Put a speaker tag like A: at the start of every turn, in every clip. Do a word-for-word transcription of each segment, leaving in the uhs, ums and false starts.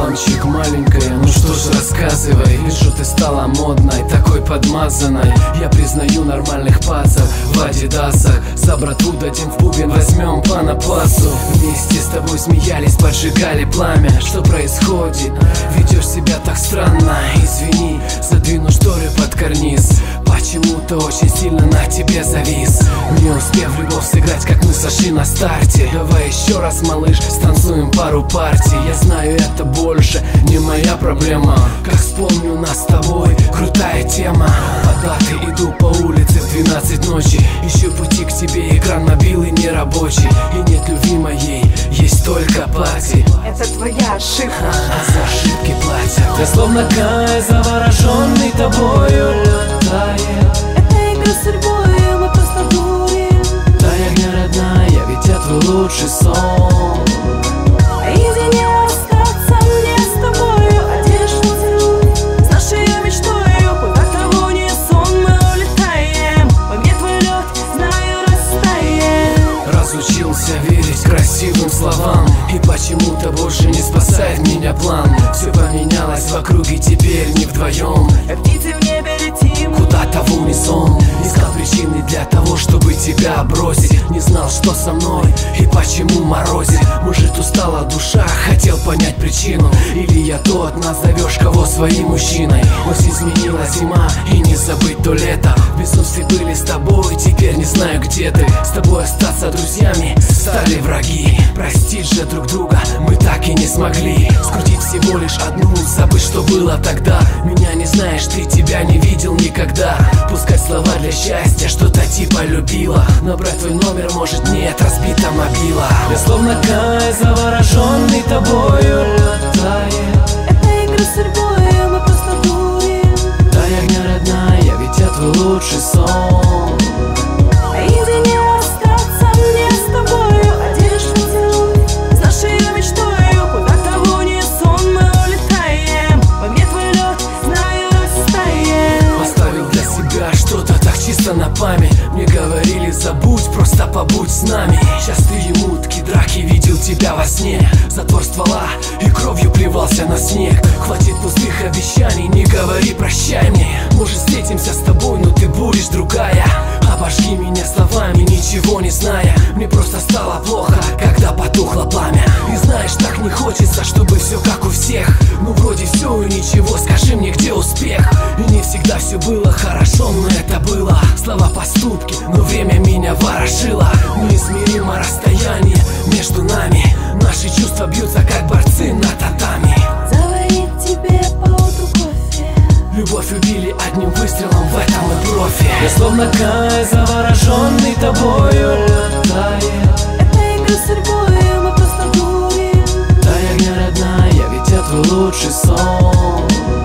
A: Обманщик маленькая, ну что ж рассказывай. Вижу, ты стала модной, такой подмазанной. Я признаю нормальных пацев в адидасах. За братву дадим в бубен, возьмем по напасу. Вместе с тобой смеялись, поджигали пламя. Что происходит? Ведешь себя так странно. Извини, задвину шторы под карниз. Почему-то очень сильно на тебе завис. Не успев любовь сыграть, как мы сошли на старте. Давай еще раз, малыш, станцуем пару партий. Я знаю, это больше не моя проблема. Как вспомню нас с тобой, крутая тема. По даты иду по улице в двенадцать ночи. Ищу пути к тебе, экран мобилы нерабочий. И нет любви моей, есть только пати.
B: Это твоя ошибка,
A: а за ошибки платят. Я словно Кай, завороженный тобою летает.
B: это игра с судьбой, мы просто дурим.
A: Дай огня, родная, ведь я твой лучший сон.
B: Наедине остаться мне с тобою, одежду поцелуй с нашей мечтою. Куда того не сон, мы улетаем. По мне твой лед, знаю, растает.
A: Разучился верить красивым словам, и почему-то больше не спасает меня план. Все поменялось вокруг, и теперь не вдвоем.
B: Как птицы в небе летим,
A: куда-то в унисон. Искал причины для того, чтобы тебя бросить. Не знал, что со мной и почему морозит. Может, устала душа, хотел понять причину. Или я тот, назовешь кого своим мужчиной. Осень сменила зима, и не забыть то лето. В безумстве были с тобой, теперь не знаю, где ты. С тобой остаться друзьями, стали враги. Простить же друг друга мы так и не смогли. Скрутить всего лишь одну, забыть, что было тогда. Меня не знаешь, ты тебя не видел никогда. Пускать слова для счастья, что-то типа любила. Набрать твой номер, может нет, разбита мобила. Я словно Кай, завороженный тобою летает.
B: это игра с судьбой, мы просто дурим.
A: Дай огня, родная, ведь я твой лучший сон.
B: Наедине остаться мне с тобою, одежду поцелуй с нашей мечтою. Куда того не сон, мы улетаем. По мне твой лед, знаю, растает.
A: Поставил для себя что-то так чисто на память. Мне говорили, забудь, просто побудь с нами. Частые мутки, драки, видел тебя во сне. Затвор ствола и кровью плевался на снег. Хватит пустых обещаний, не говори прощай мне. Может, встретимся с тобой, но ты будешь другая. Обожги меня словами, ничего не зная. Мне просто стало плохо, когда потухло пламя. И знаешь, так не хочется, чтобы все как у всех. Ну вроде все и ничего, скажи мне, где успех. И не всегда все было хорошо, но это было слова, поступки, но время меня ворошило. Неизмеримо расстояние между нами. Наши чувства бьются, как борцы на татами.
B: Заварить тебе по утру кофе.
A: Любовь убили одним выстрелом, в этом мы профи. Я словно Кай, завороженный тобою летает.
B: это игра с судьбой, мы просто дурим.
A: Дай огня, родная, ведь я твой лучший сон.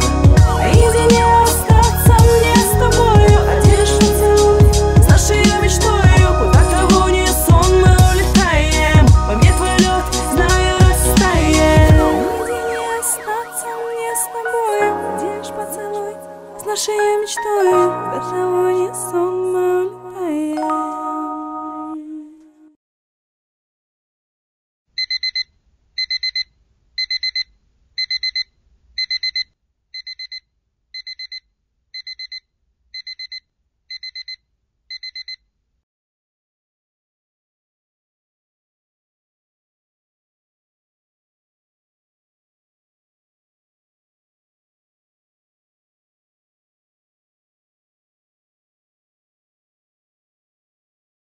B: Наедине остаться мне с тобою, одежду поцелуй с нашей мечтою. Куда того не сон, мы улетаем. По мне твой лед, знаю, растает. Наедине остаться мне с тобою, одежду поцелуй с нашей мечтою. Куда того не сон.